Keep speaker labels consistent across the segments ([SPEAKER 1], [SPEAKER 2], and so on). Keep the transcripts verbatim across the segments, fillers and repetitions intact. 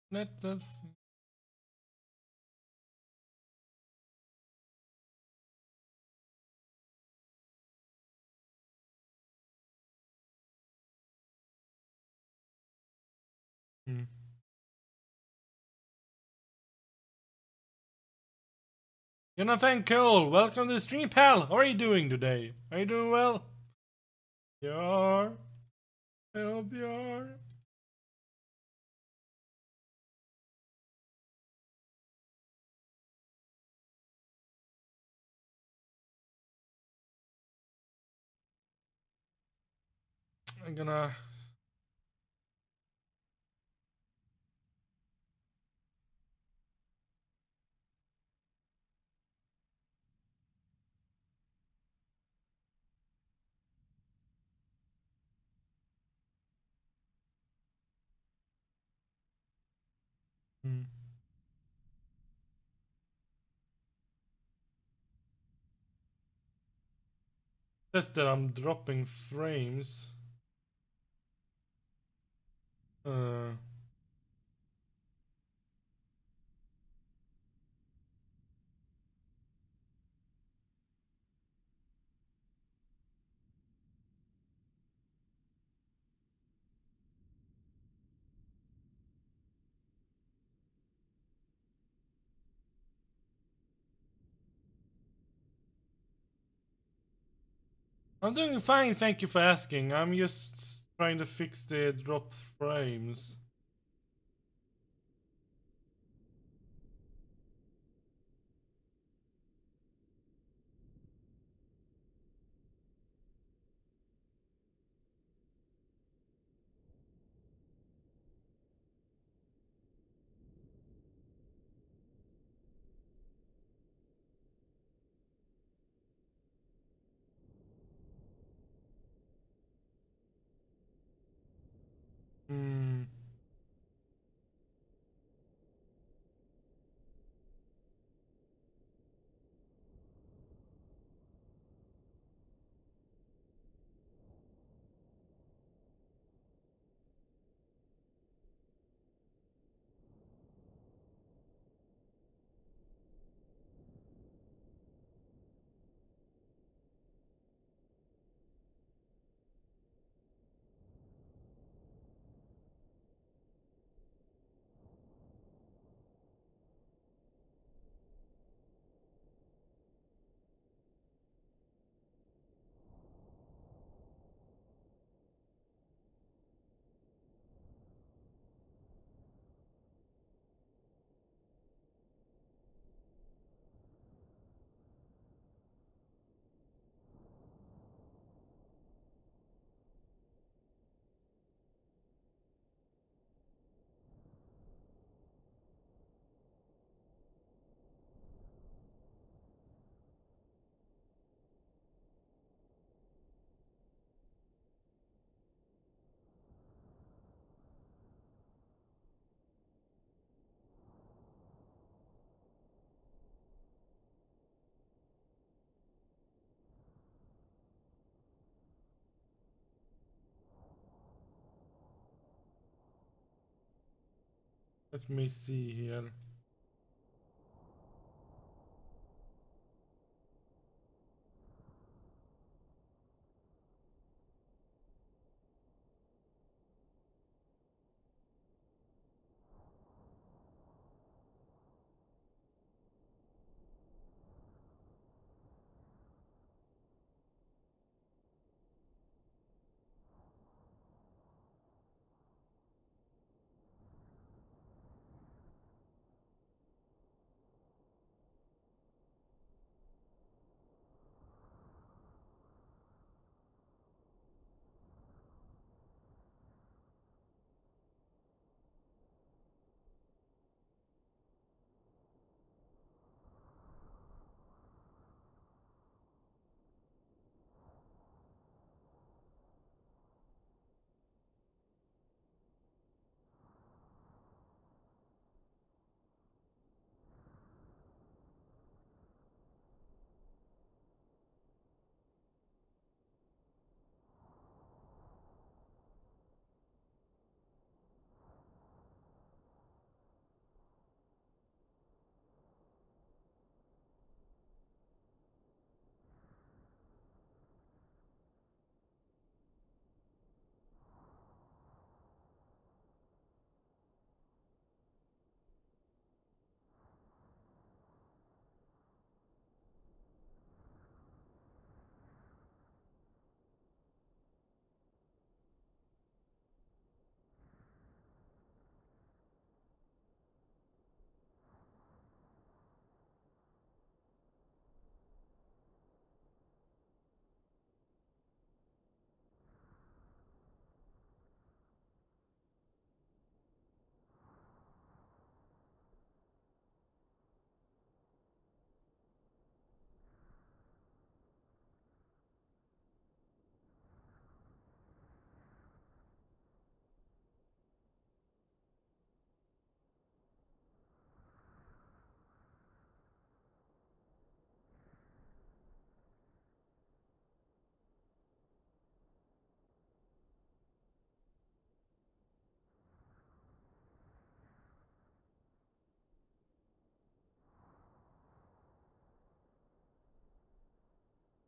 [SPEAKER 1] Let us see. Hmm. Jonathan Cole, welcome to the stream, pal. How are you doing today? Are you doing well? You are. I hope you are. I'm gonna. Hmm. Just that I'm dropping frames. Uh. I'm doing fine, thank you for asking. I'm just trying to fix the dropped frames. Hmm. Let me see here.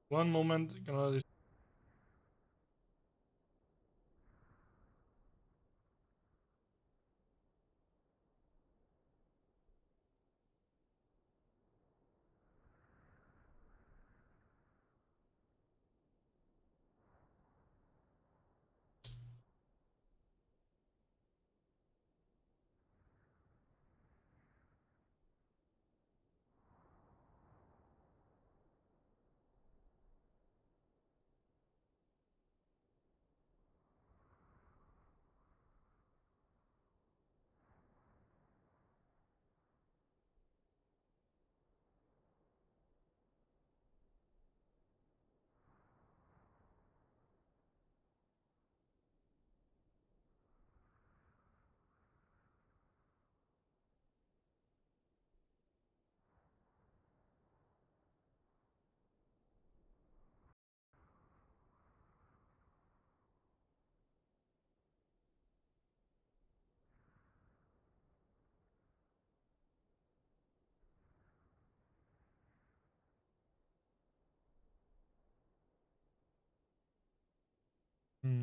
[SPEAKER 1] One moment. Gonna Hmm.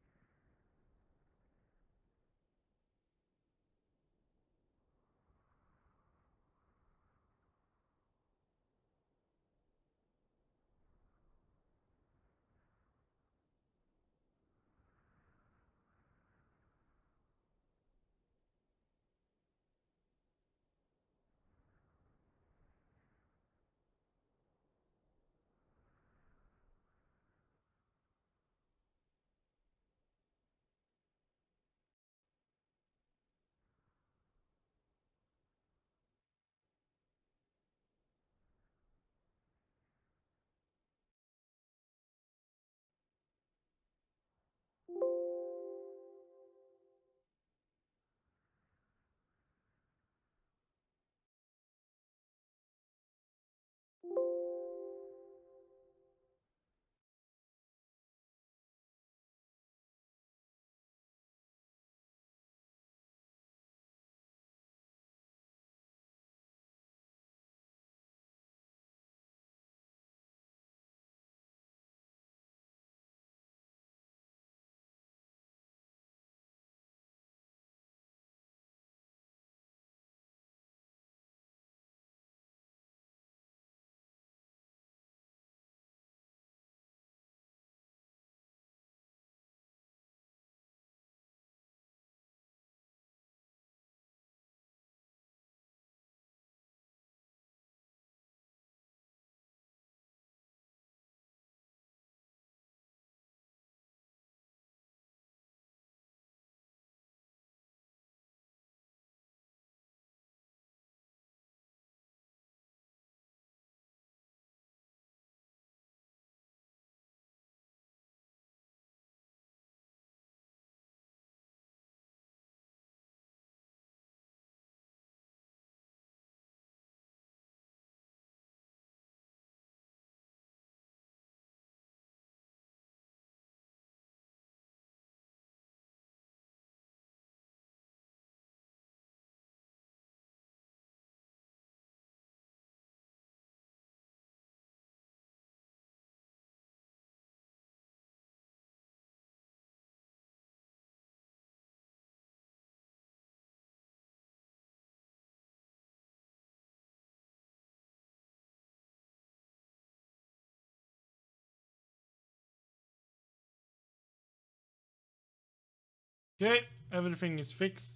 [SPEAKER 1] Okay, everything is fixed.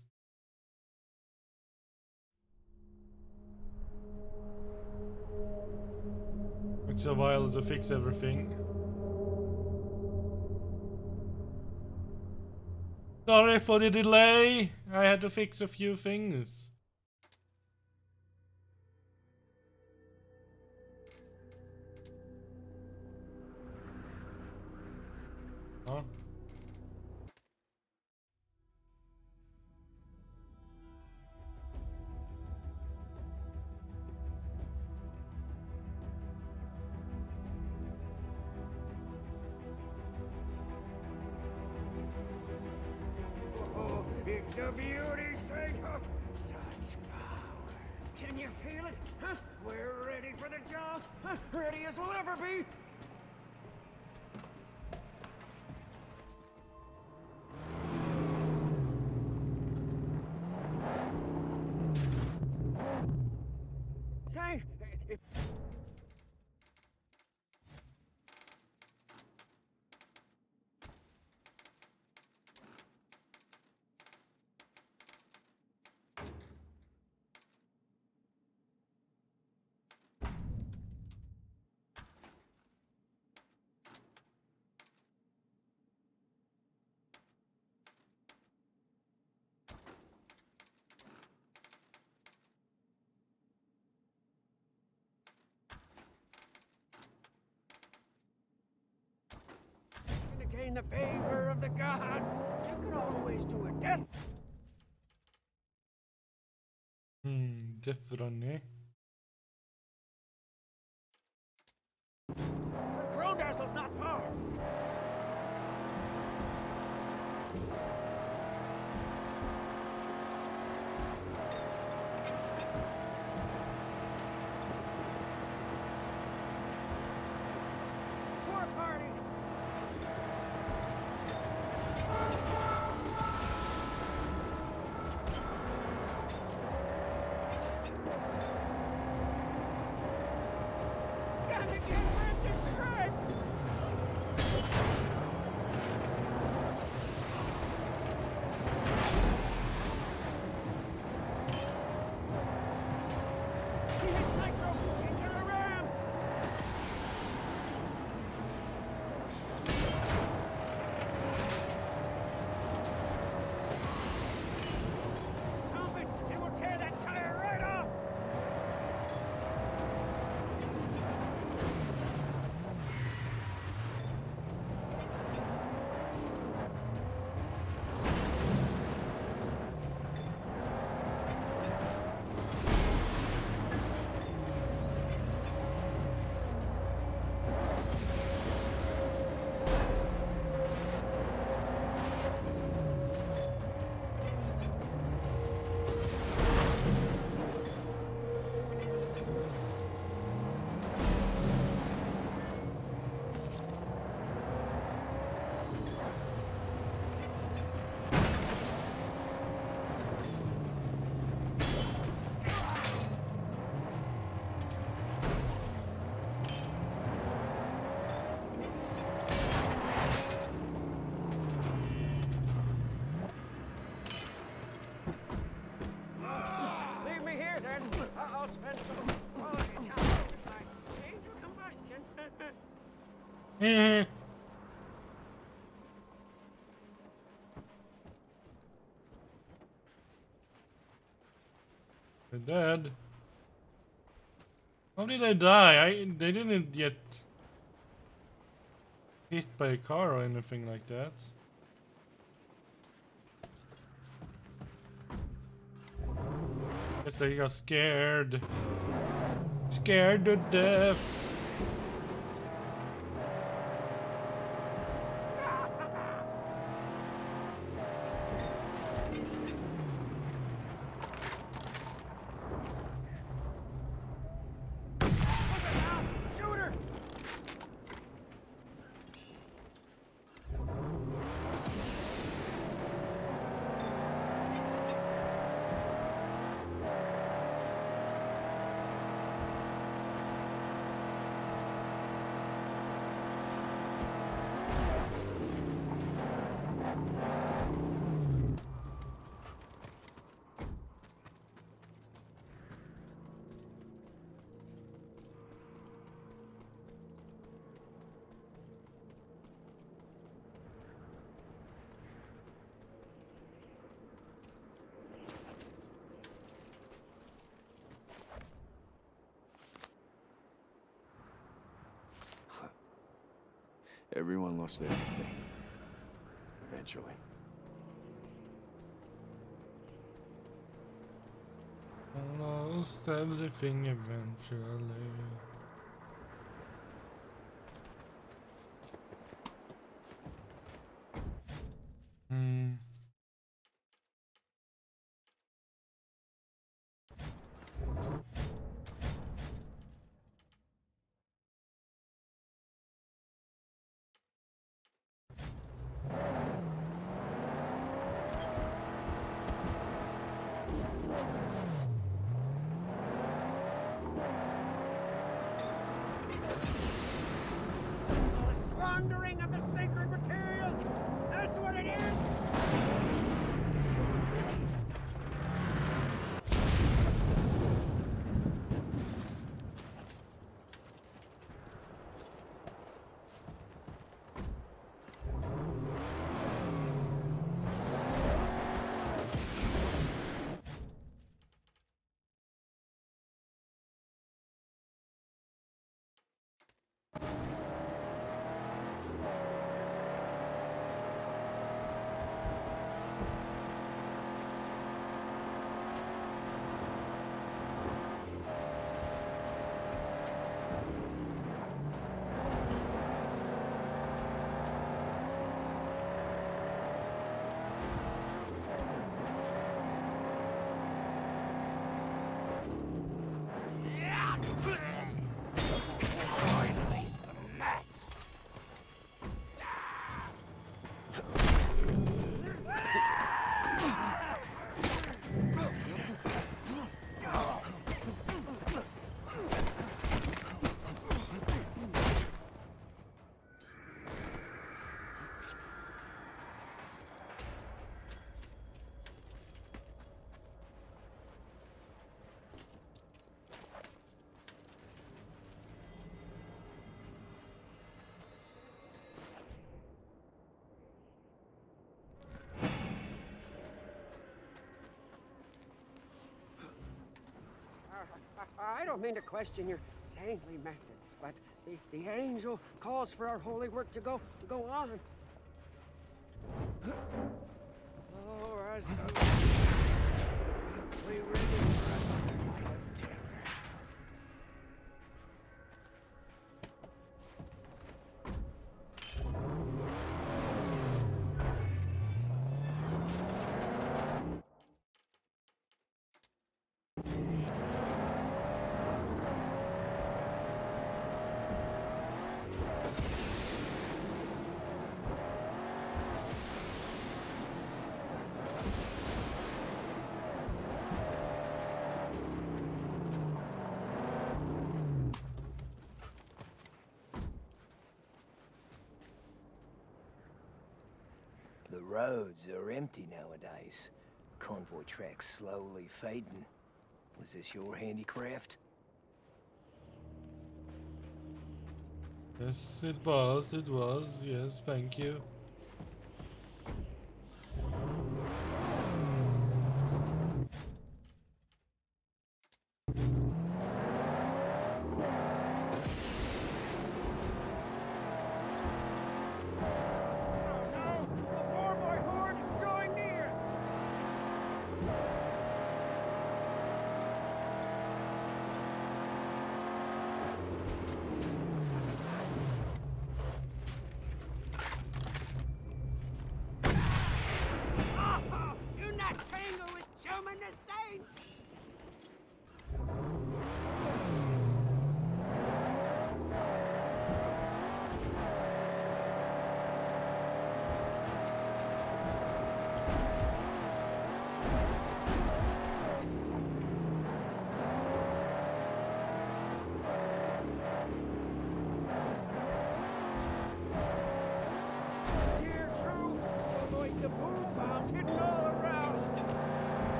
[SPEAKER 1] Takes a while to fix everything. Sorry for the delay. I had to fix a few things. Huh?
[SPEAKER 2] Oh, it's a beauty, Sato. Such power. Can you feel it? Huh? We're ready for the job. Huh? Ready as we'll ever be. the favor of the gods, you can always do a death.
[SPEAKER 1] Hmm, definitely.
[SPEAKER 2] The crow castle's not far. War party. Gotta get ripped to shreds. He hits nitro into the ram. Stomp it, it will tear that tire right off. Leave me here, then. I- I'll spend some quality time with my angel combustion.
[SPEAKER 1] Eh. They're dead. How did I die? I they didn't get hit by a car or anything like that. Guess they got scared. Scared to death.
[SPEAKER 2] Shoot her!
[SPEAKER 3] Everyone lost everything. Eventually.
[SPEAKER 1] Lost everything eventually. Hmm.
[SPEAKER 2] The squandering of the sacred materials! That's what it is! I don't mean to question your saintly methods, but the, the angel calls for our holy work to go to go on. Oh, as the we ready for another night of terror.
[SPEAKER 4] The roads are empty nowadays. Convoy tracks slowly fading. Was this your handicraft?
[SPEAKER 1] Yes, it was, it was, yes, thank you.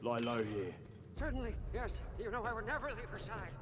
[SPEAKER 3] lie low here.
[SPEAKER 2] Certainly, yes. You know I would never leave her side.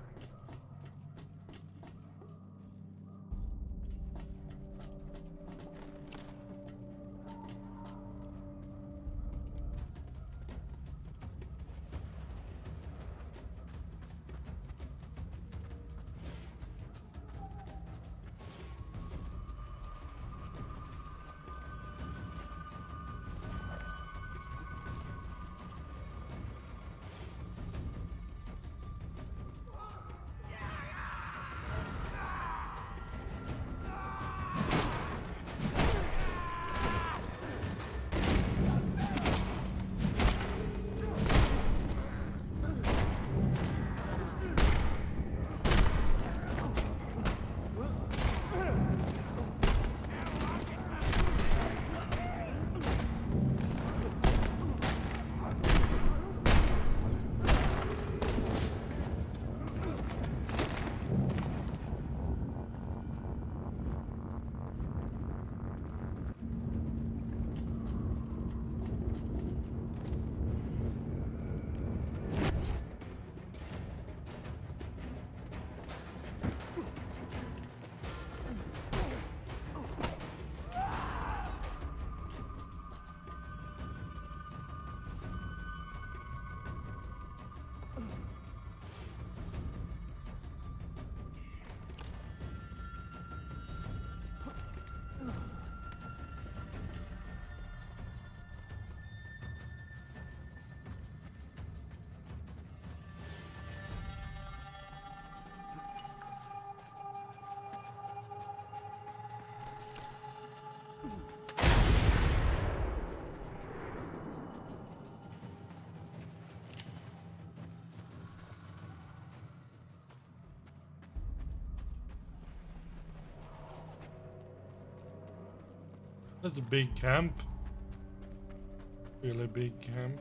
[SPEAKER 1] That's a big camp. Really big camp.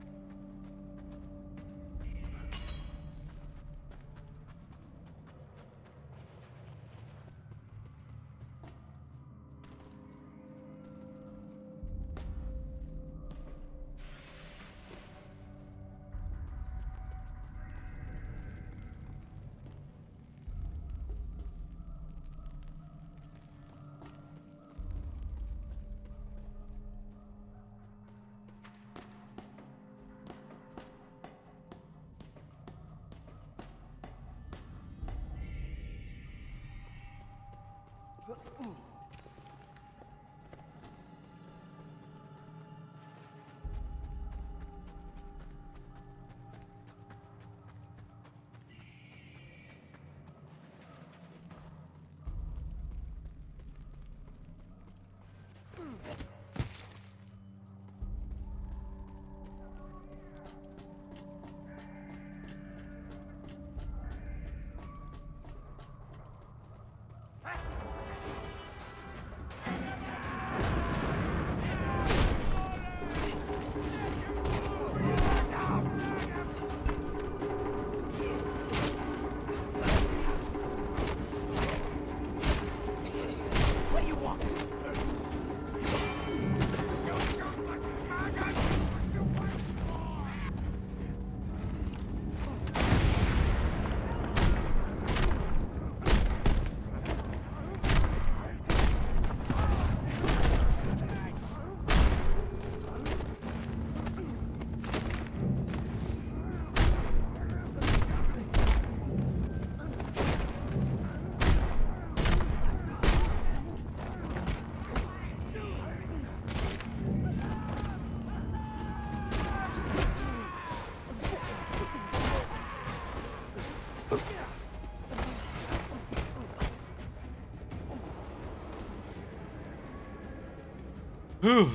[SPEAKER 1] Whew.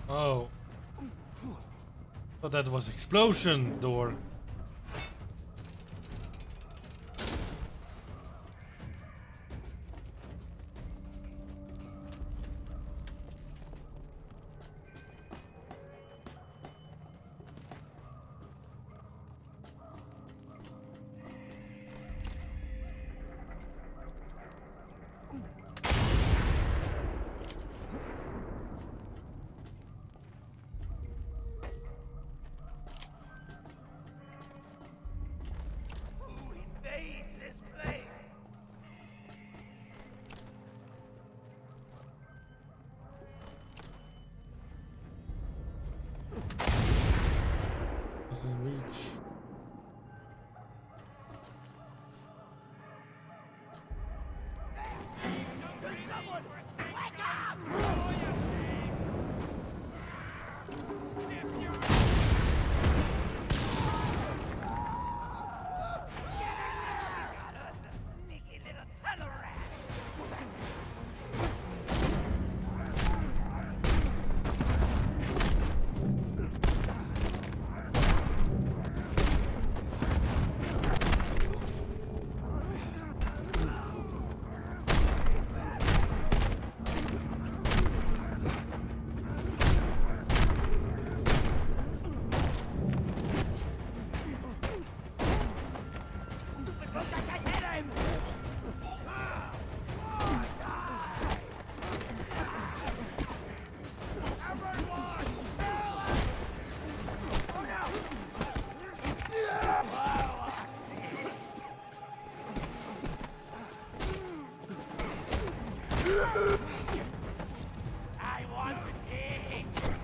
[SPEAKER 1] Oh. But that was explosion door. Doesn't reach.
[SPEAKER 2] I want the king!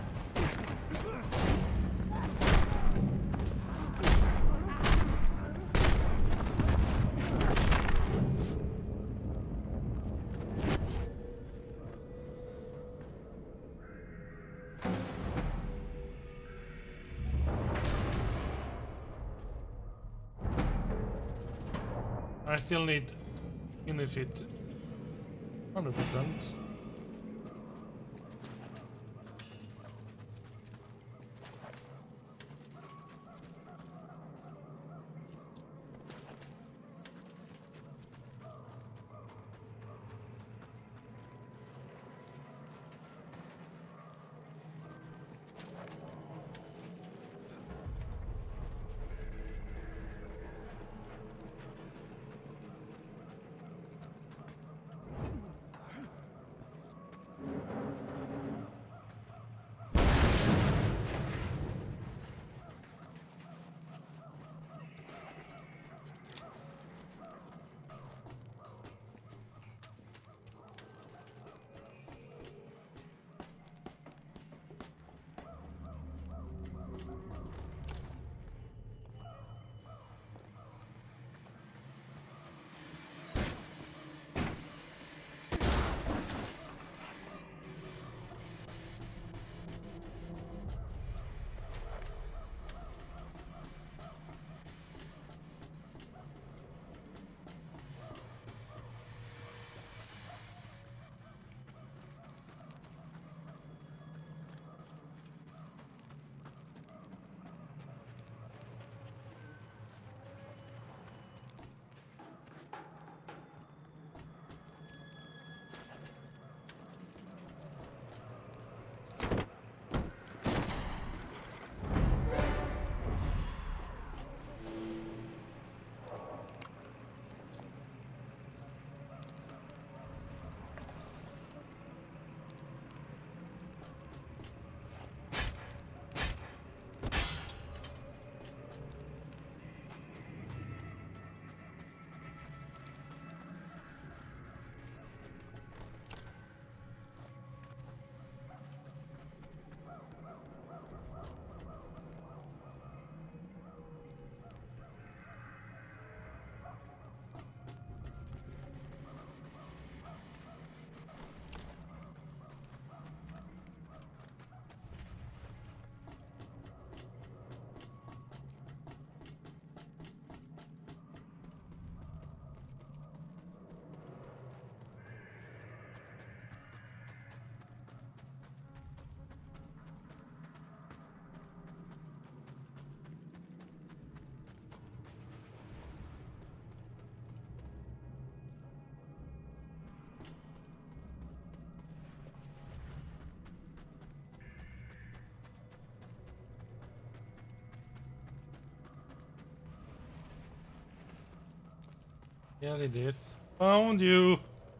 [SPEAKER 1] I still need finish it one hundred percent. Yeah, it is. Found you.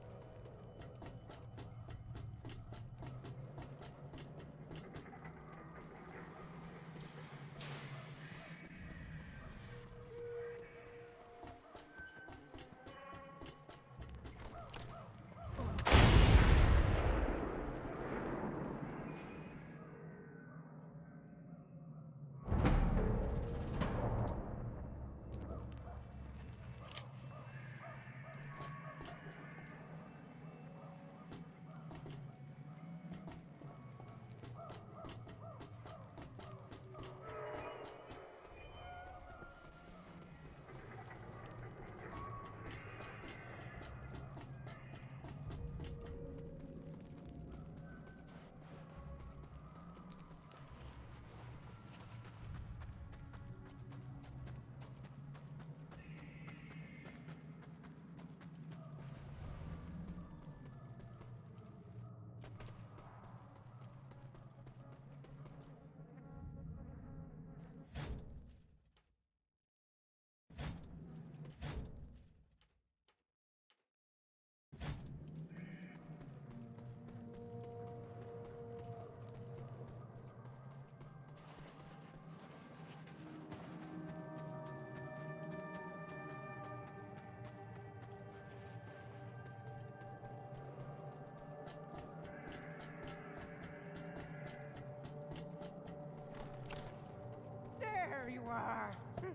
[SPEAKER 2] There you are.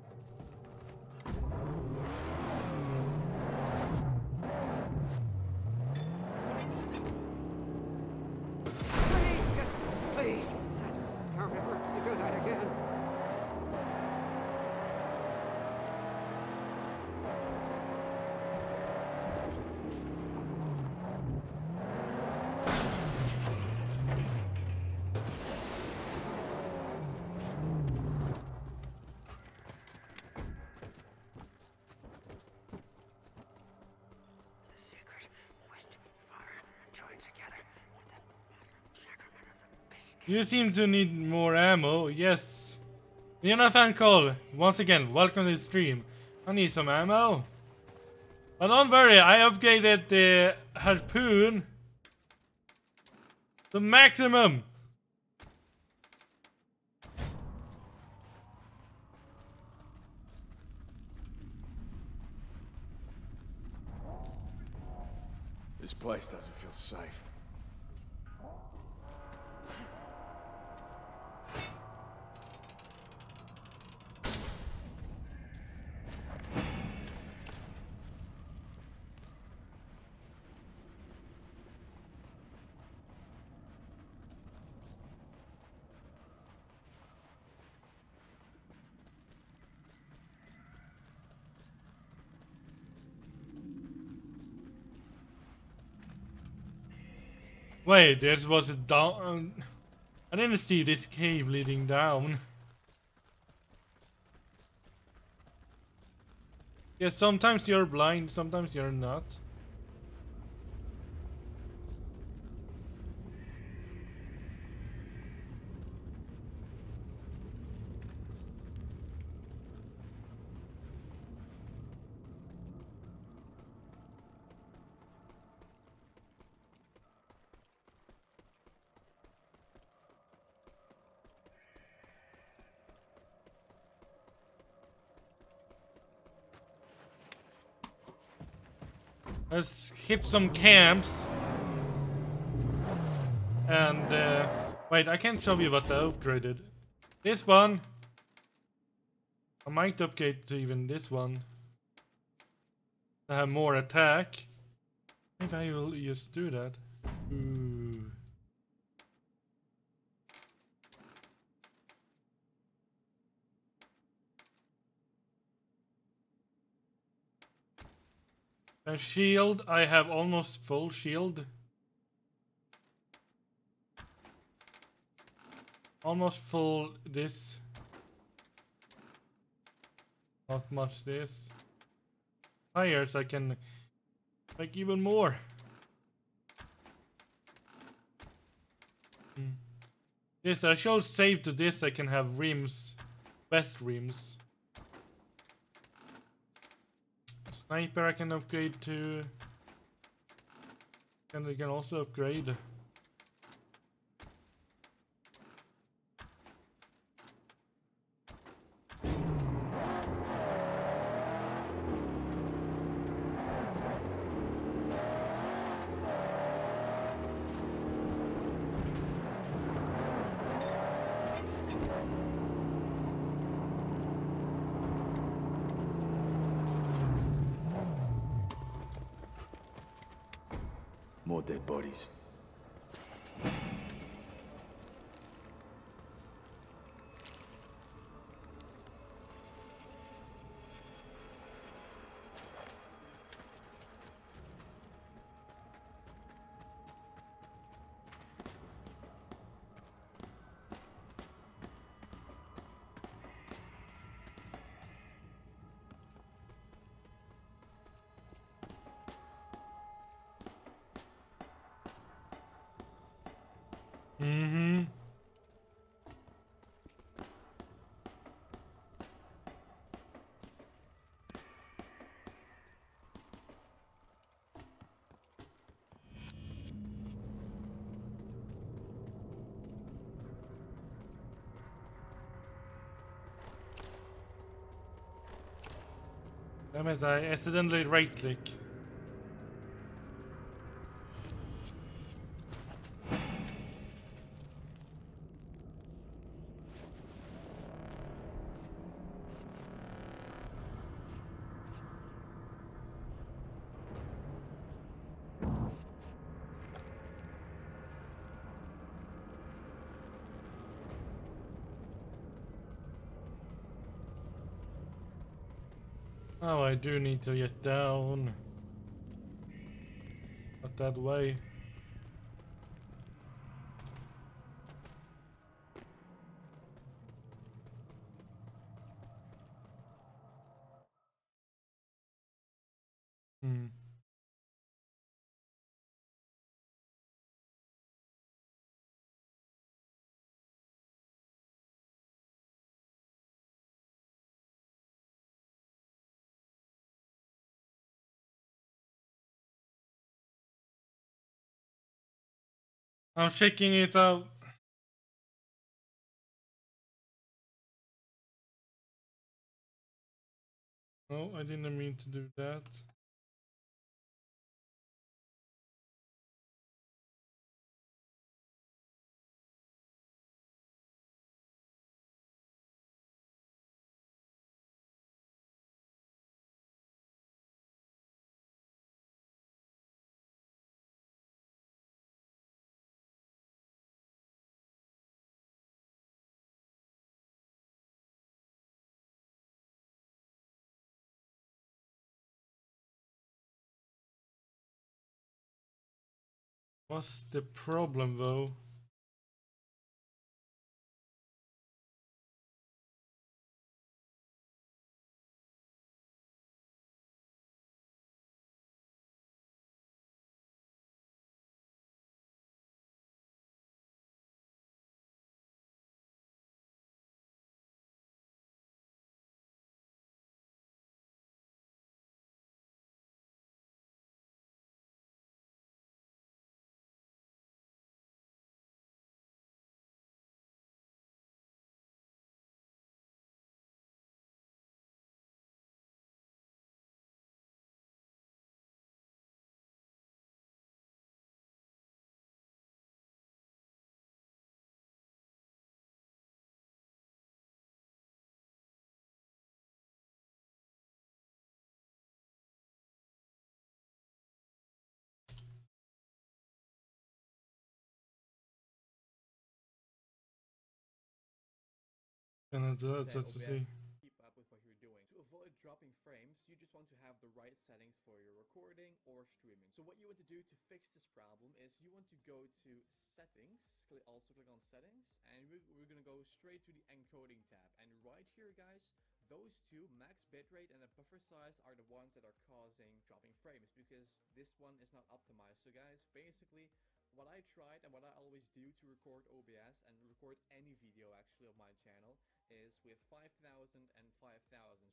[SPEAKER 2] Please, just please. Don't ever to do that again.
[SPEAKER 1] You seem to need more ammo. Yes. Jonathan Cole, once again, welcome to the stream. I need some ammo. But don't worry, I upgraded the harpoon to maximum.
[SPEAKER 3] This place doesn't feel safe.
[SPEAKER 1] Wait, this was a down. I didn't see this cave leading down. Yeah, sometimes you're blind, sometimes you're not. Let's skip some camps. And, uh, wait, I can't show you what I upgraded. This one. I might upgrade to even this one. To have more attack. Maybe I will just do that. Ooh. And shield, I have almost full shield. Almost full this. Not much this. Tires I can make even more. Hmm. This I should save to this, I can have rims. Best rims. Sniper I can upgrade to. And I can also upgrade.
[SPEAKER 3] More dead bodies.
[SPEAKER 1] Mm-hmm. Damn it, I accidentally right click. Oh, I do need to get down. Not that way. Hmm. I'm checking it out. No, I didn't mean to do that. What's the problem though? And that's, that's what to see.
[SPEAKER 5] Keep up with what you're doing. To avoid dropping frames, you just want to have the right settings for your recording or streaming. So what you want to do to fix this problem is you want to go to settings, click, also click on settings, and we're, we're going to go straight to the encoding tab. And right here, guys, those two, max bitrate and a buffer size, are the ones that are causing dropping frames because this one is not optimized. So guys, basically what I tried and what I always do to record O B S and record any video actually of my channel is with five thousand and five thousand. So I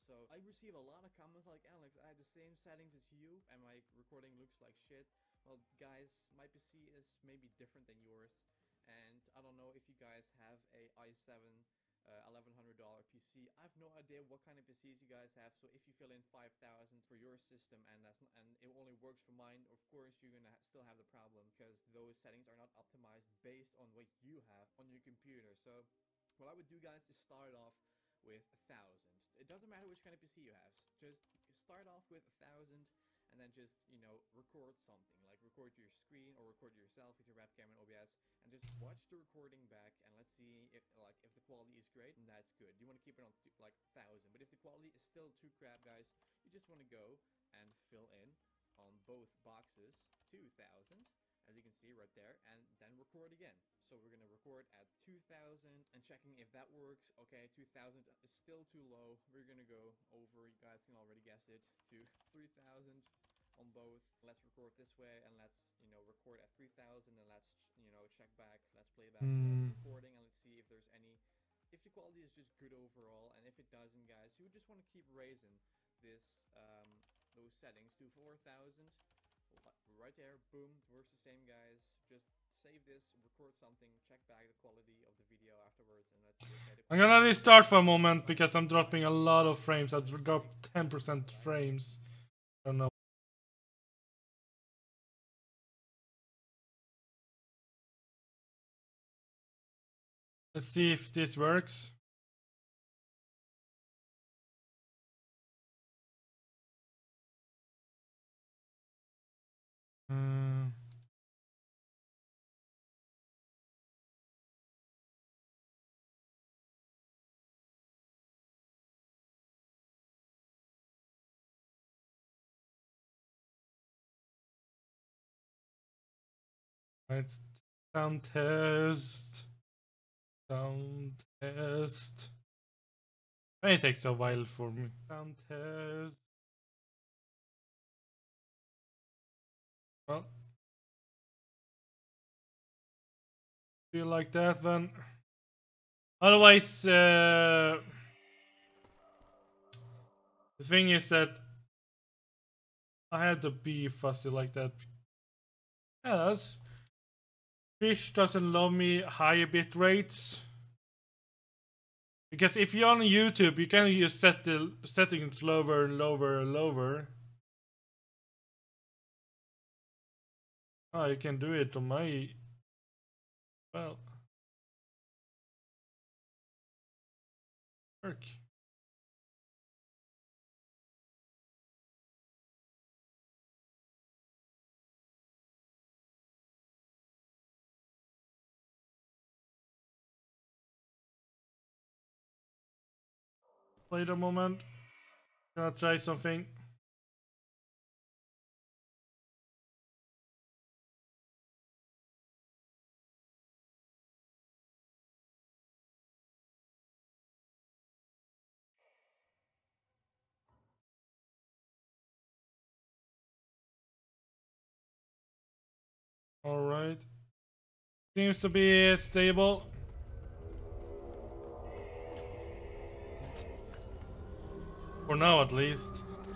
[SPEAKER 5] receive a lot of comments like, Alex, I have the same settings as you and my recording looks like shit. Well, guys, my P C is maybe different than yours, and I don't know if you guys have a i seven uh, eleven hundred dollar P C. I have no idea what kind of P Cs you guys have, so if you fill in five thousand for your system and that's not, and it only works for mine, of course you're gonna ha still have the problem because those settings are not optimized based on what you have on your computer. So what I would do, guys, is start off with a thousand. It doesn't matter which kind of P C you have. Just start off with a thousand, and then just, you know, record something. Like record your screen or record yourself with your webcam and O B S, and just watch the recording back, and let's see if, like, if the quality is great, then that's good. You want to keep it on two, like thousand. But if the quality is still too crap, guys, you just want to go and fill in on both boxes two thousand. As you can see right there, and then record again. So we're gonna record at two thousand and checking if that works. Okay, two thousand is still too low. We're gonna go over, you guys can already guess it, to three thousand on both. Let's record this way, and let's, you know, record at three thousand, and let's, you know, check back. Let's play back
[SPEAKER 1] Mm.
[SPEAKER 5] the recording, and let's see if there's any, if the quality is just good overall. And if it doesn't, guys, you just want to keep raising this, um, those settings to four thousand. Right there, boom, works the same, guys. Just save this, record something, check back the quality of the video afterwards, and let's see. Okay,
[SPEAKER 1] I'm gonna restart for a moment because I'm dropping a lot of frames. I've dropped ten percent frames. I don't know. Let's see if this works. Uh, right, sound test. Sound test. It takes a while for me. Sound test. Well, feel like that then. Otherwise, uh, the thing is that I had to be fussy like that. Yes, Fish doesn't love me higher bit rates. Because if you're on YouTube, you can just set the settings lower and lower and lower. Oh, you can do it on my, well, work. Wait a moment. Gonna try something. All right. Seems to be stable. For now, at least.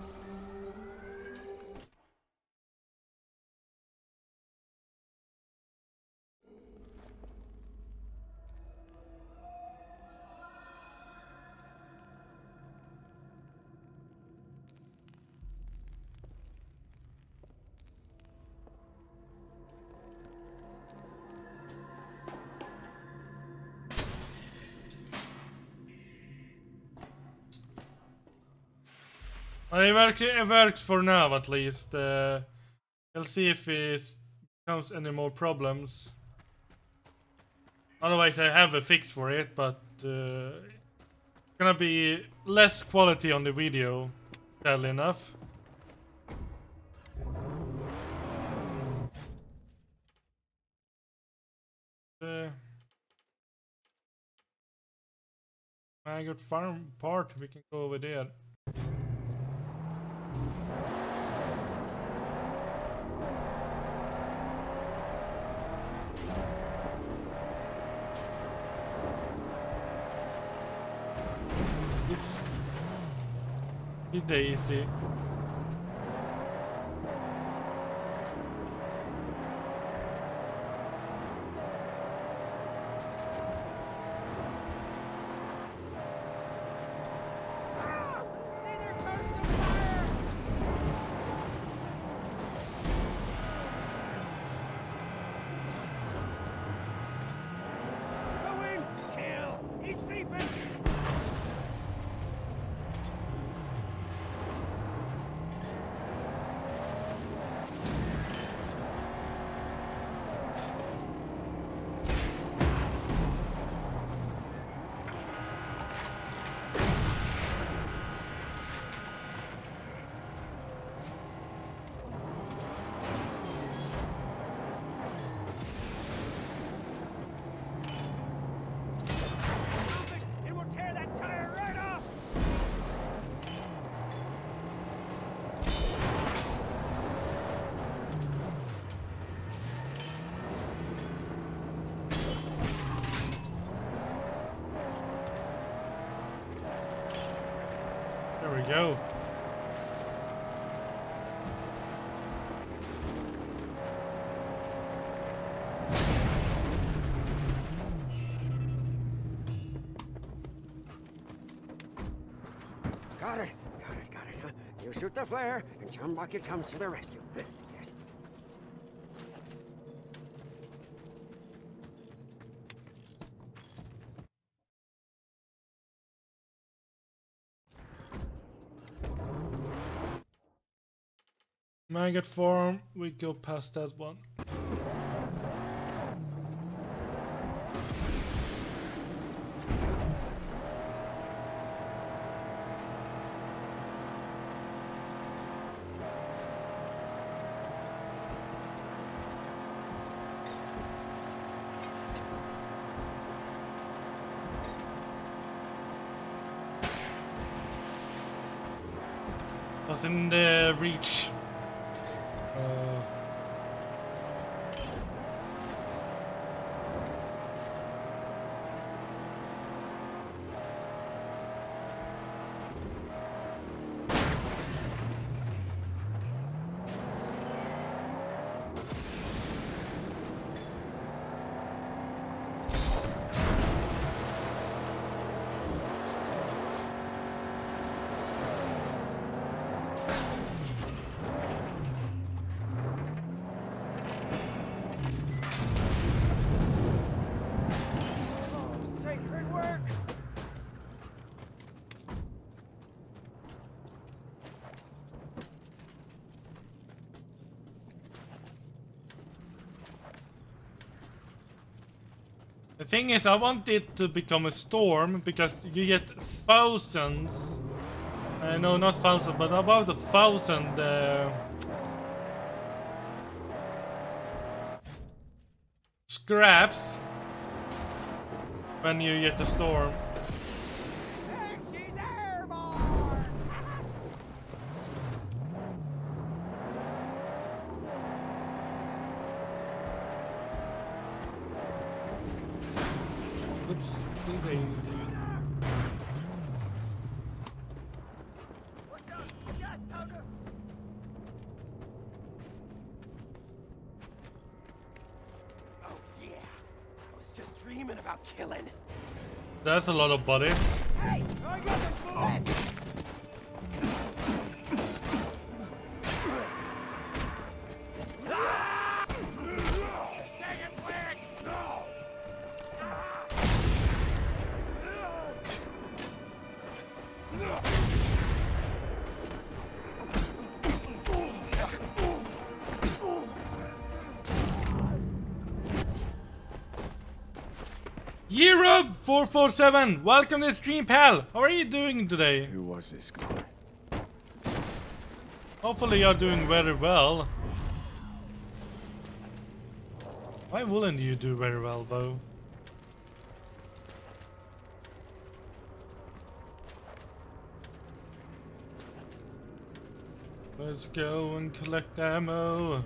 [SPEAKER 1] Uh, It works, it works for now, at least. Uh, we'll see if it becomes any more problems. Otherwise, I have a fix for it, but uh, it's gonna be less quality on the video, sadly enough. Uh, I got farm part. We can go over there. Daisy. There we go.
[SPEAKER 2] Got it, got it, got it. Huh? You shoot the flare, and John Bucket comes to the rescue. Yes.
[SPEAKER 1] Maggot farm, we go past that one. Was in the reach. Uh, The thing is, I want it to become a storm because you get thousands. Uh, no, not thousands, but about a thousand uh, scraps when you get a storm.
[SPEAKER 2] About killing.
[SPEAKER 1] That's a lot of body.
[SPEAKER 2] Hey, I got the bullets.
[SPEAKER 1] Yerob four four seven, welcome to the stream, pal. How are you doing today?
[SPEAKER 3] Who was this guy?
[SPEAKER 1] Hopefully you're doing very well. Why wouldn't you do very well, though? Let's go and collect ammo.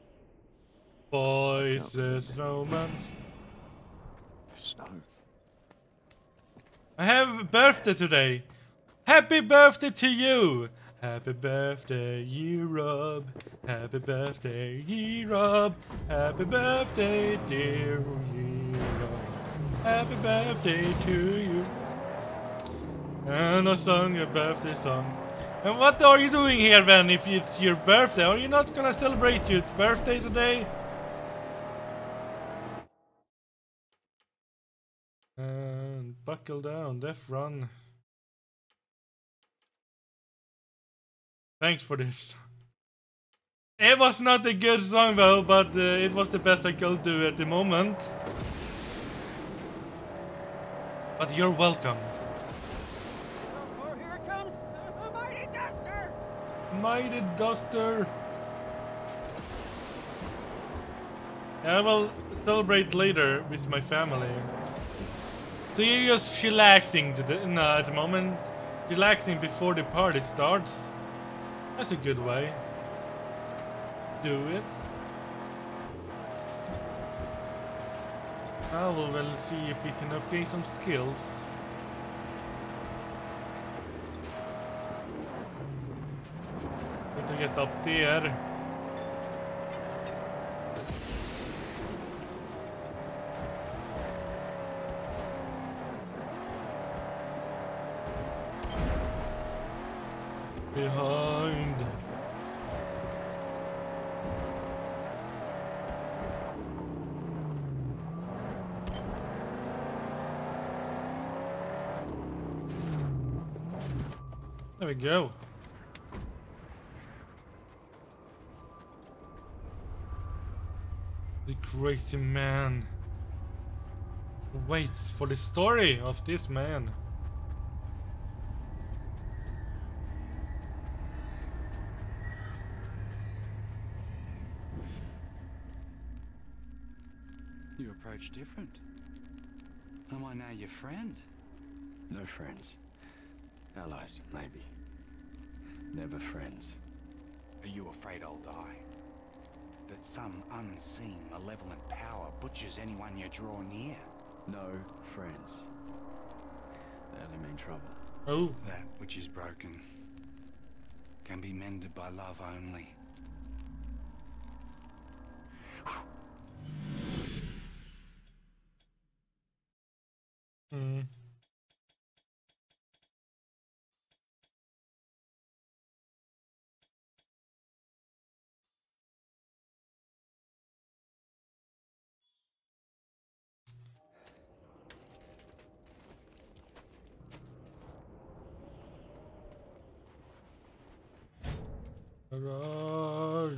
[SPEAKER 1] Voices, romance.
[SPEAKER 3] Snow.
[SPEAKER 1] I have a birthday today. Happy birthday to you. Happy birthday, Eurob. Happy birthday, Eurob. Happy birthday, dear Eurob. Happy birthday to you. And I sung a birthday song. And what are you doing here then if it's your birthday? Are you not gonna celebrate your birthday today? And buckle down, Death Run. Thanks for this. It was not a good song though, but uh, it was the best I could do at the moment. But you're welcome.
[SPEAKER 2] Oh, here it comes! The mighty duster!
[SPEAKER 1] Mighty duster. I will celebrate later with my family. So you're just chillaxing to the, no, at the moment? Chillaxing before the party starts? That's a good way. Do it. Now we'll well see if we can upgrade some skills. Need to get up there. Behind. There we go. The crazy man waits for the story of this man.
[SPEAKER 3] You approach different. Am I now your friend?
[SPEAKER 6] No friends. Allies, maybe. Never friends.
[SPEAKER 3] Are you afraid I'll die? That some unseen malevolent power butchers anyone you draw near?
[SPEAKER 6] No friends. They only mean trouble.
[SPEAKER 1] Oh.
[SPEAKER 3] That which is broken can be mended by love only.
[SPEAKER 1] Hmm. Garage.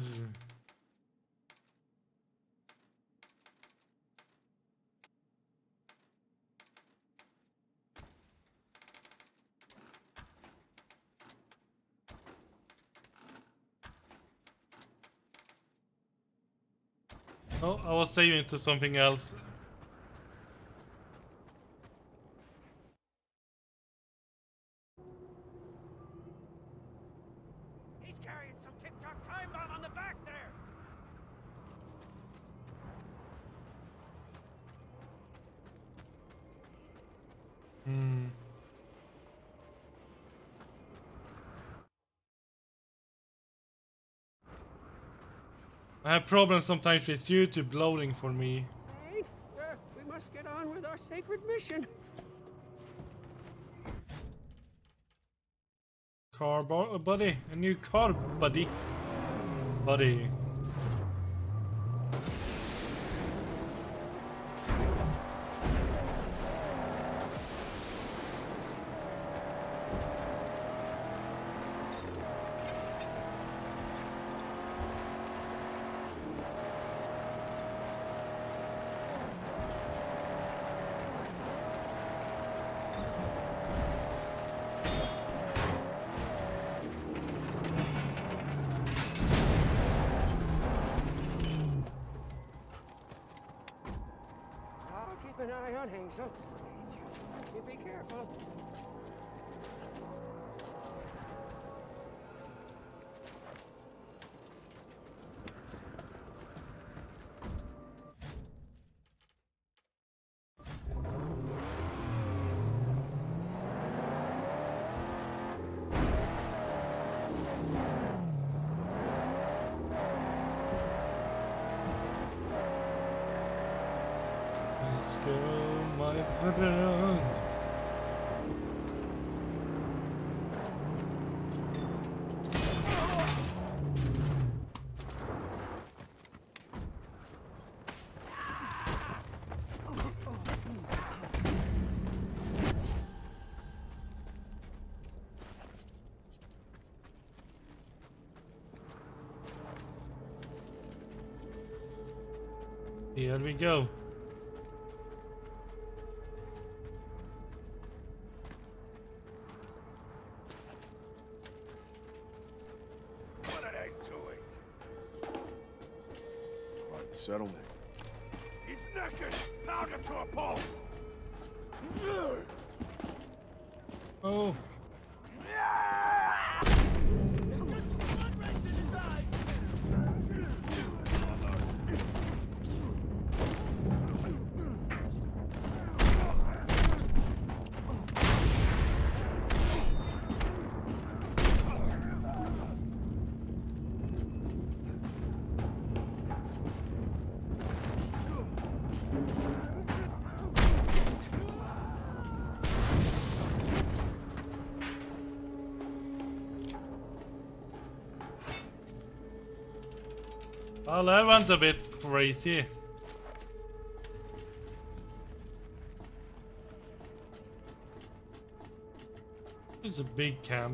[SPEAKER 1] Oh, I was saving to something else.
[SPEAKER 2] He's carrying some TikTok time bomb on the back there!
[SPEAKER 1] Hmm. I have problems sometimes with YouTube loading for me.
[SPEAKER 2] Wait, uh, we must get on with our sacred mission.
[SPEAKER 1] Car bo buddy, a new car buddy. Buddy.
[SPEAKER 2] I'll keep an eye on Hazel. You be careful.
[SPEAKER 1] Here we go.
[SPEAKER 3] What are they doing?
[SPEAKER 7] Quite the settlement.
[SPEAKER 3] He's naked! Pound him to a pulp!
[SPEAKER 1] Oh. Well, that went a bit crazy. It's a big camp.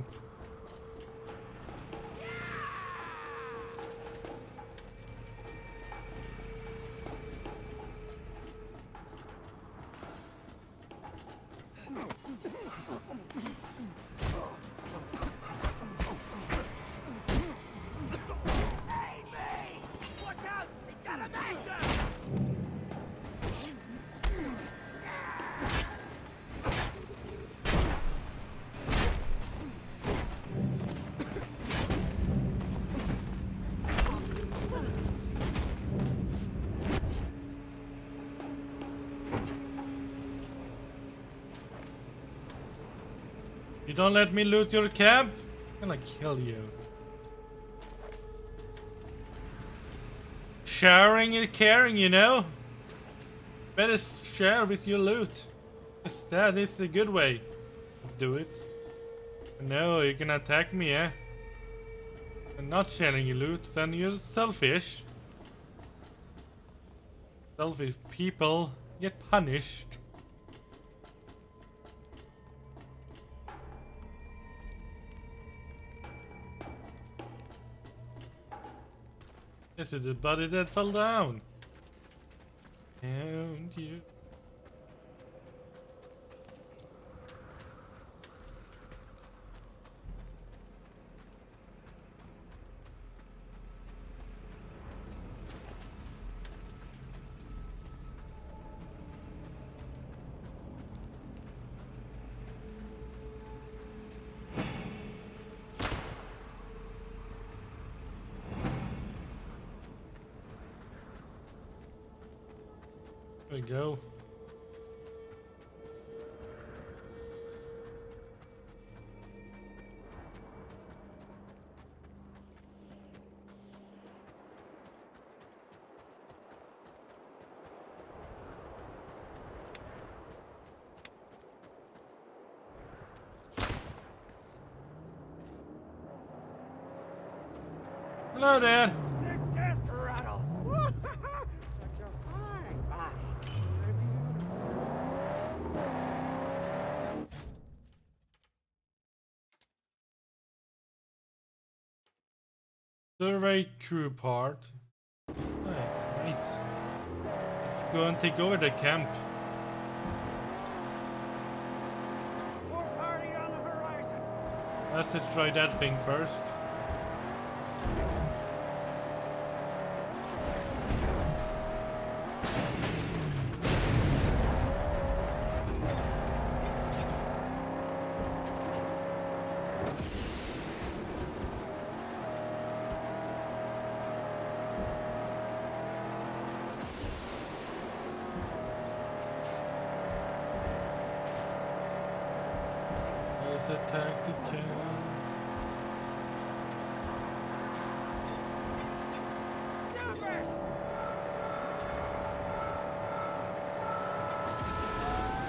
[SPEAKER 1] You don't let me loot your camp? I'm gonna kill you. Sharing and caring, you know? Better share with your loot. Yes, that is a good way to do it. No, you can attack me, eh? And not sharing your loot, then you're selfish. Selfish people get punished. This is the body that fell down. And you. There we go. Hello there.
[SPEAKER 2] The death rattle. Such a fine body.
[SPEAKER 1] Survey crew part. Oh, nice. Let's go and take over the camp.
[SPEAKER 2] More party on the horizon.
[SPEAKER 1] Let's just try that thing first. Let's attack the camp.
[SPEAKER 2] Jumpers!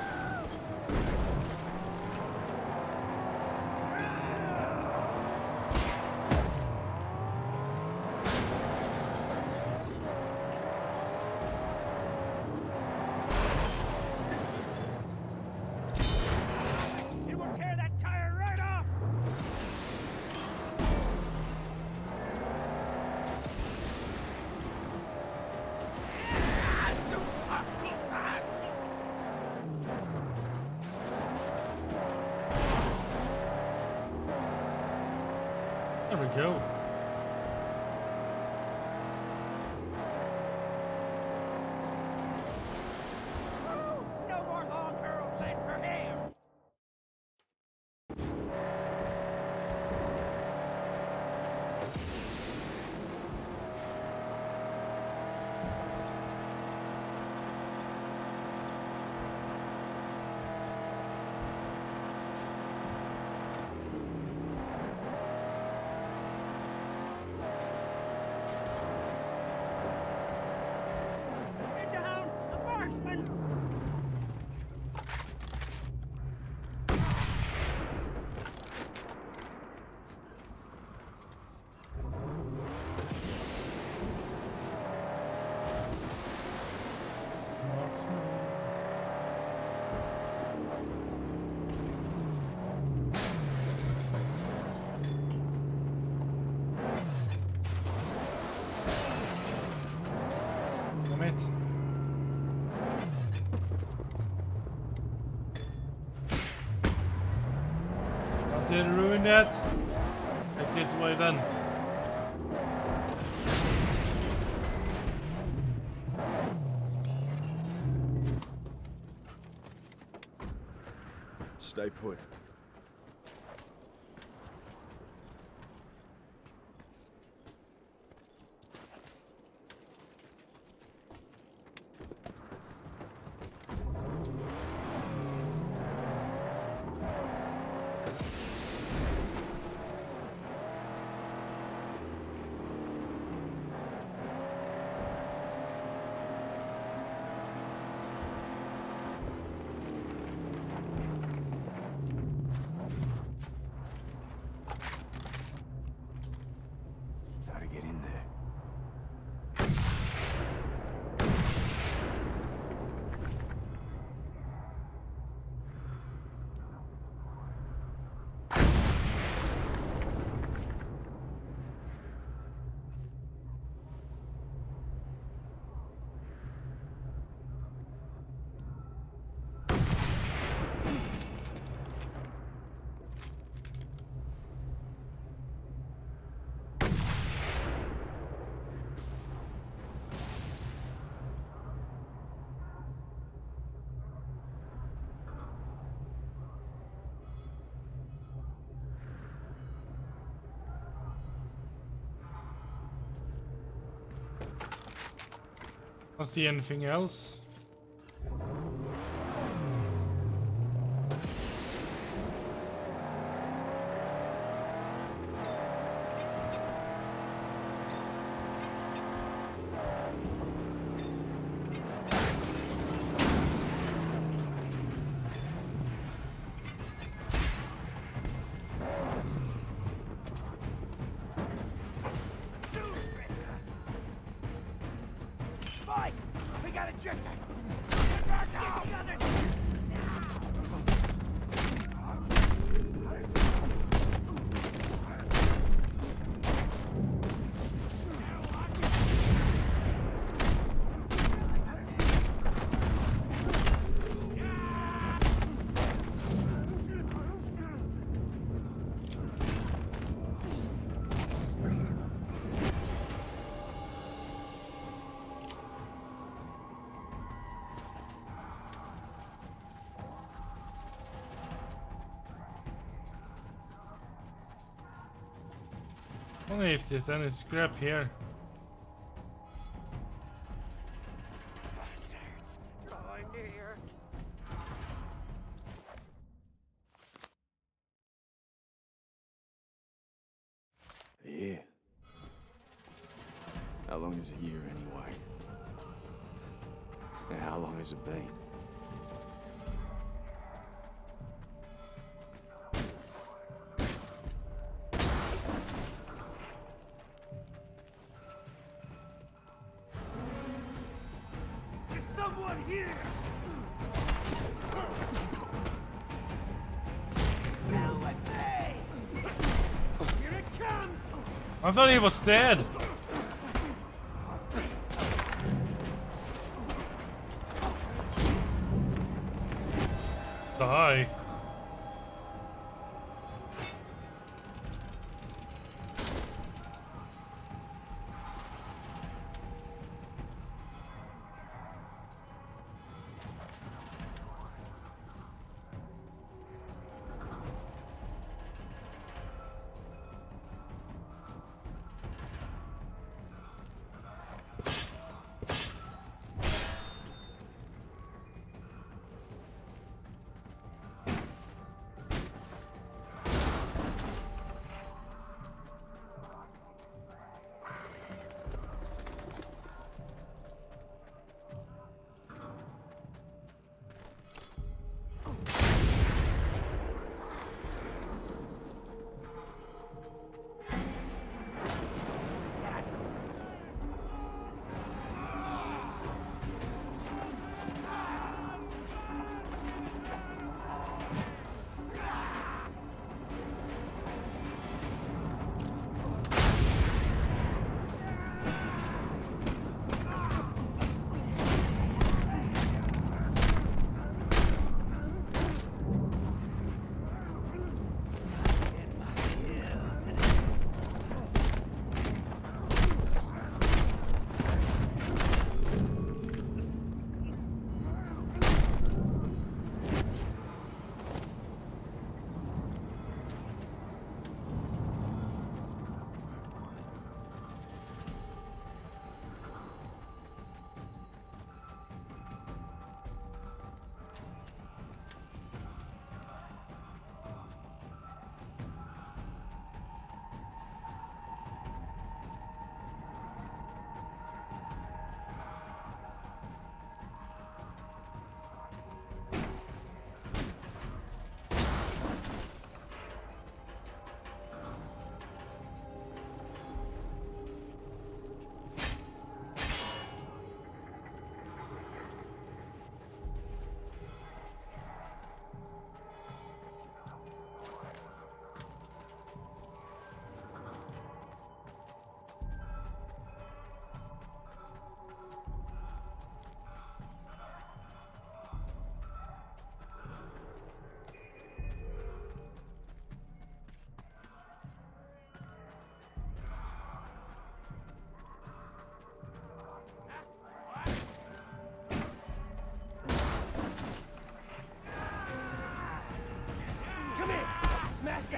[SPEAKER 1] There we go.
[SPEAKER 2] No more long barrel blade for him! Get down! A marksman!
[SPEAKER 1] Damn it. I did ruin that. Take this away then.
[SPEAKER 7] Stay put. How to get in there?
[SPEAKER 1] Don't see anything else.
[SPEAKER 2] Boys, we got a jet tank! Get back now! Get the others!
[SPEAKER 1] Only if there's any scrap here.
[SPEAKER 2] Bastards! Drawing near!
[SPEAKER 7] A year. How long is a year anyway? And how long has it been?
[SPEAKER 2] Someone here! Hell with me! Here it comes!
[SPEAKER 1] I thought he was dead. Die.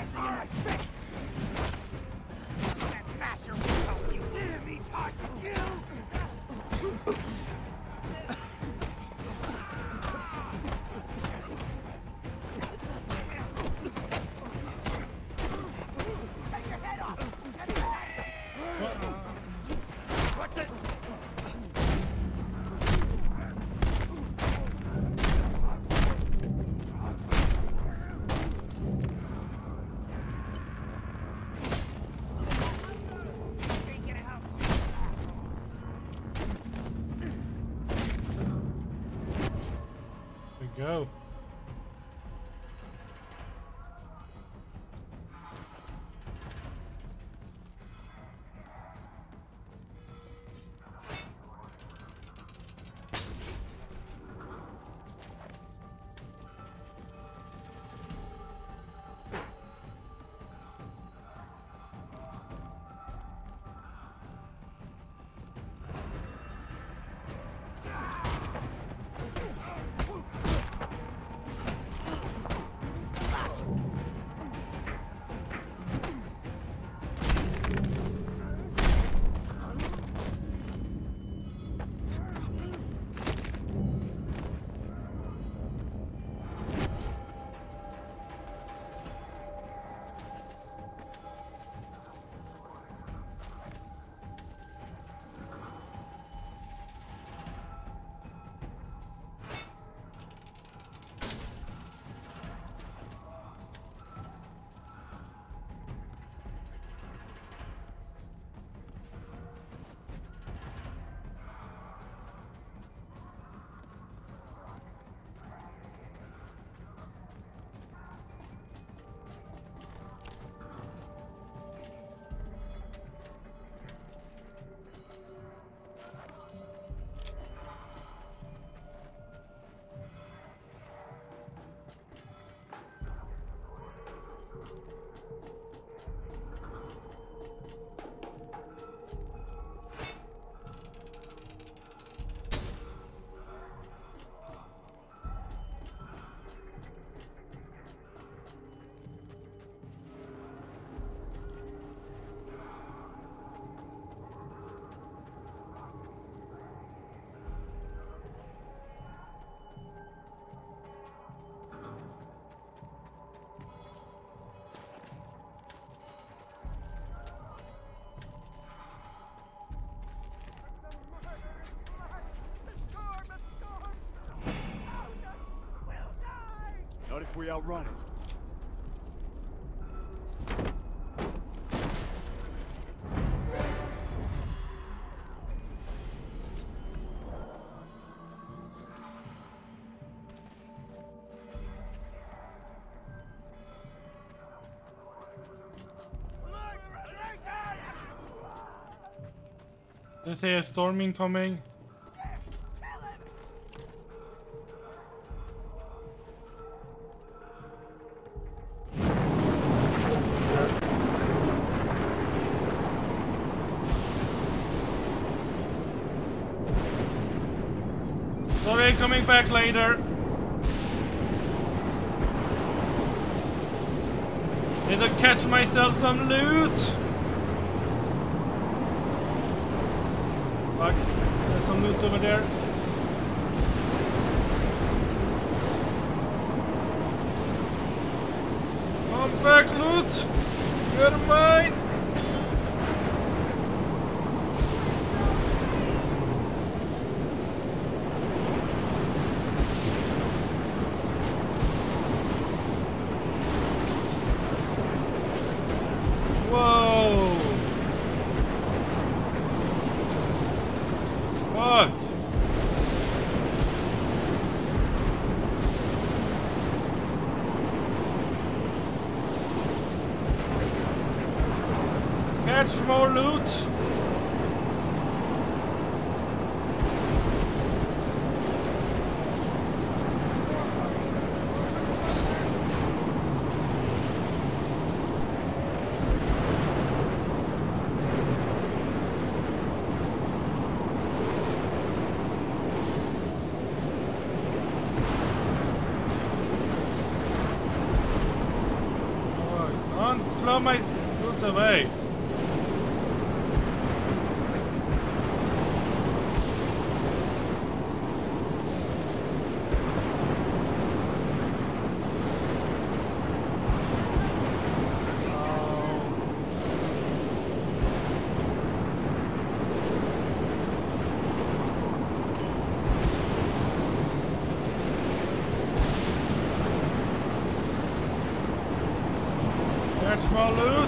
[SPEAKER 3] me in my face! That masher will help you! Damn, he's hard to kill!
[SPEAKER 1] Go.
[SPEAKER 7] Not if we outrun it.
[SPEAKER 1] Did they say a storm incoming? Sorry, coming back later. Need to catch myself some loot. Fuck, there's some loot over there. Come back, loot. You're mine. Catch more loot. throw my loot away. That's more loot.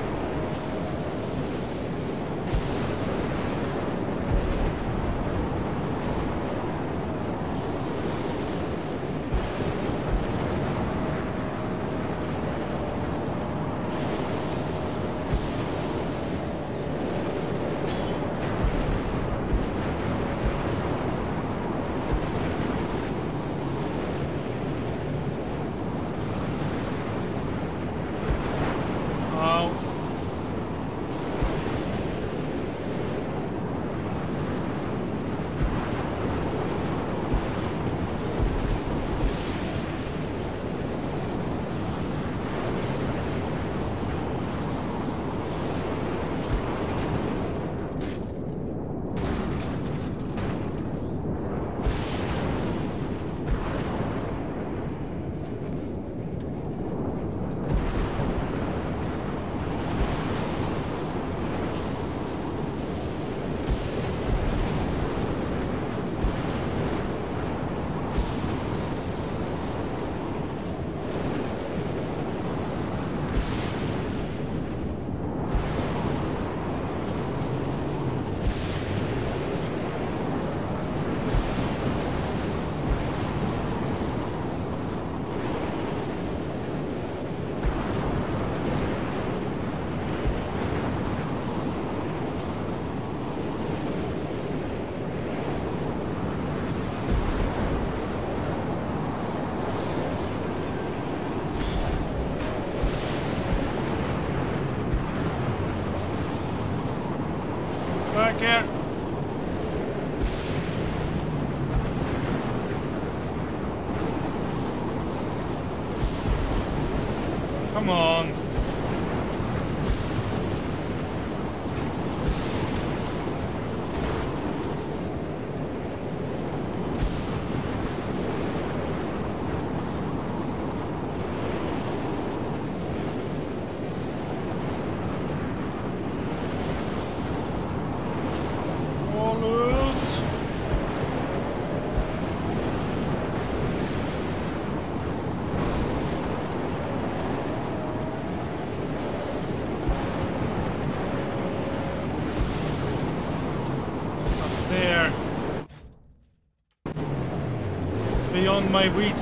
[SPEAKER 1] Back here. Come on. Beyond my reach.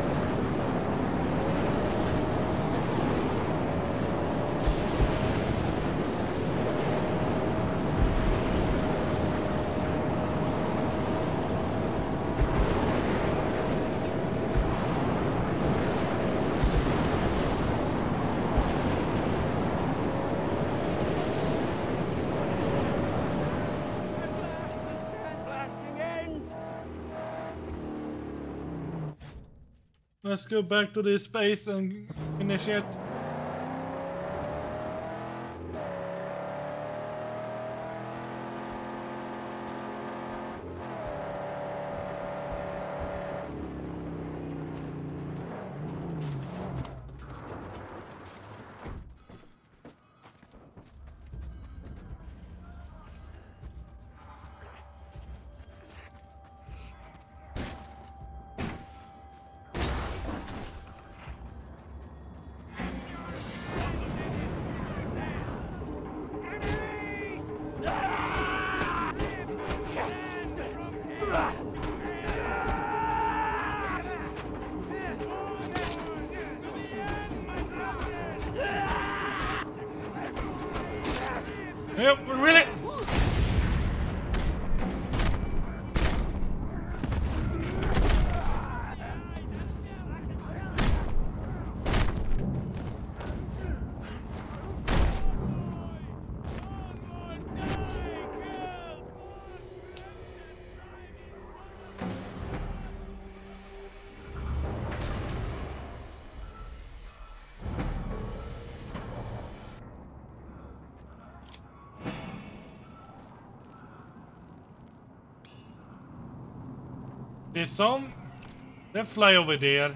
[SPEAKER 1] Let's go back to this space and finish it. Yep, we're really. There's some. They fly over there.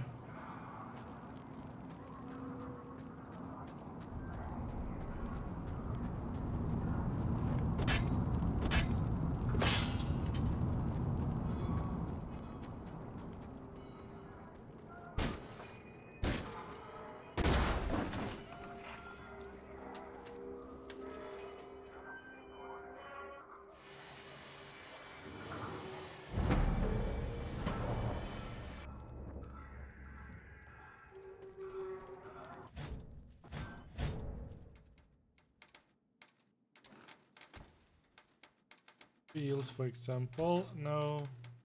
[SPEAKER 1] Wheels, for example, no.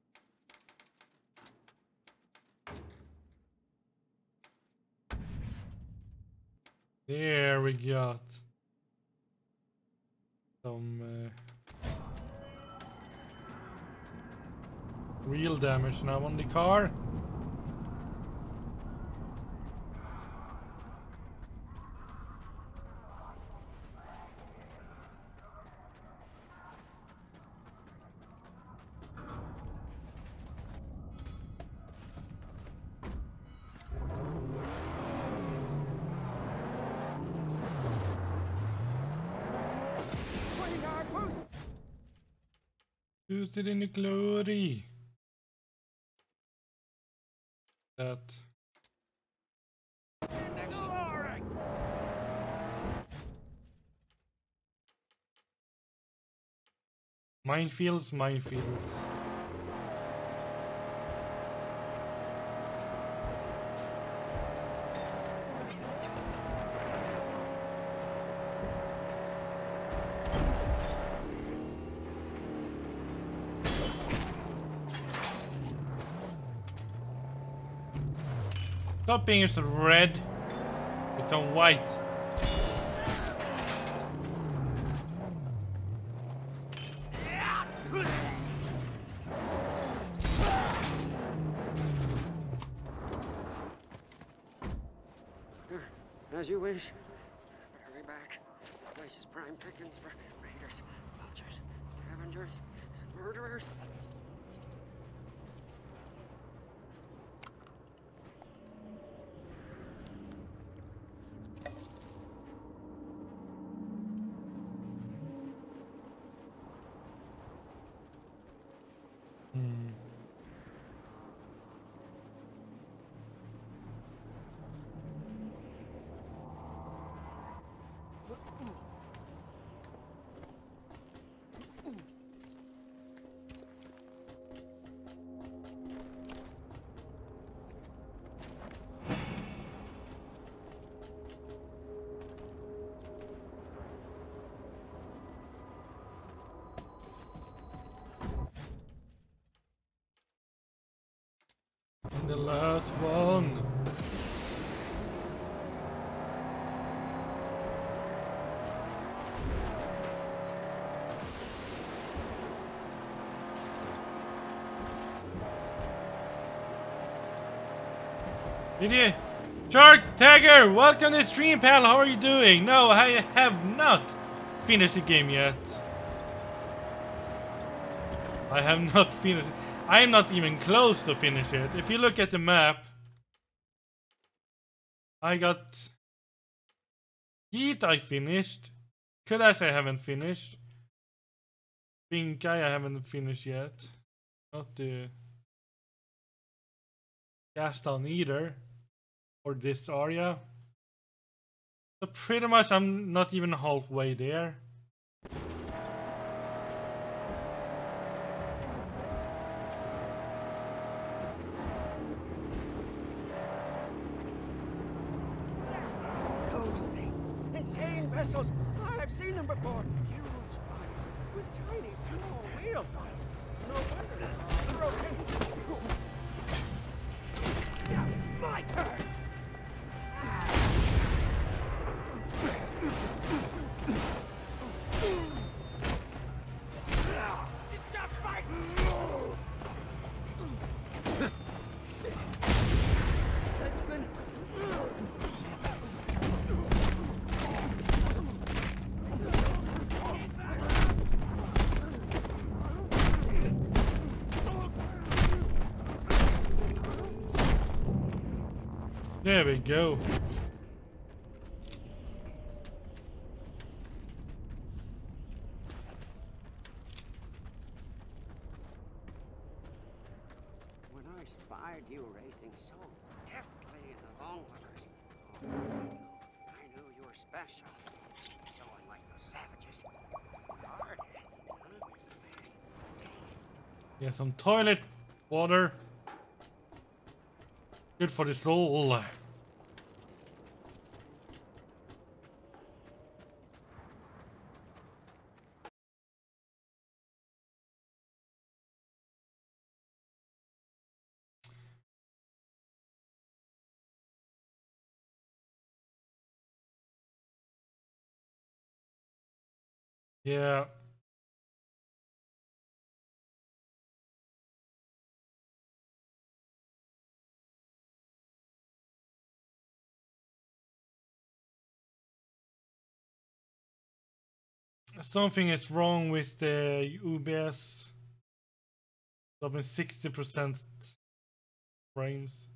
[SPEAKER 1] There we got some uh, real damage now on the car. Used it in the glory. That. Minefields, minefields. Stop being so red, become white.
[SPEAKER 2] As you wish. But hurry back. The place is prime pickings for raiders, vultures, scavengers, and murderers.
[SPEAKER 1] Hmm. The last one. Did you? Shark Tagger, welcome to the stream, pal. How are you doing? No, I have not finished the game yet. I have not finished. I am not even close to finish it. If you look at the map, I got Heat I finished. Kadash I haven't finished. Binkai I haven't finished yet. Not the Gaston either. Or this area. So pretty much I'm not even halfway there.
[SPEAKER 2] Vessels. I've seen them before. Huge bodies with tiny small wheels on them. No wonder it's all broken. My turn. Just stop fighting. Frenchman.
[SPEAKER 1] There we go.
[SPEAKER 8] When I spied you racing so deftly in the long runners, oh, I knew you were special. So unlike the savages, artists, huh?
[SPEAKER 1] Yeah, some toilet water. Good for the soul. Yeah. Something is wrong with the U B S. Dropping sixty percent frames.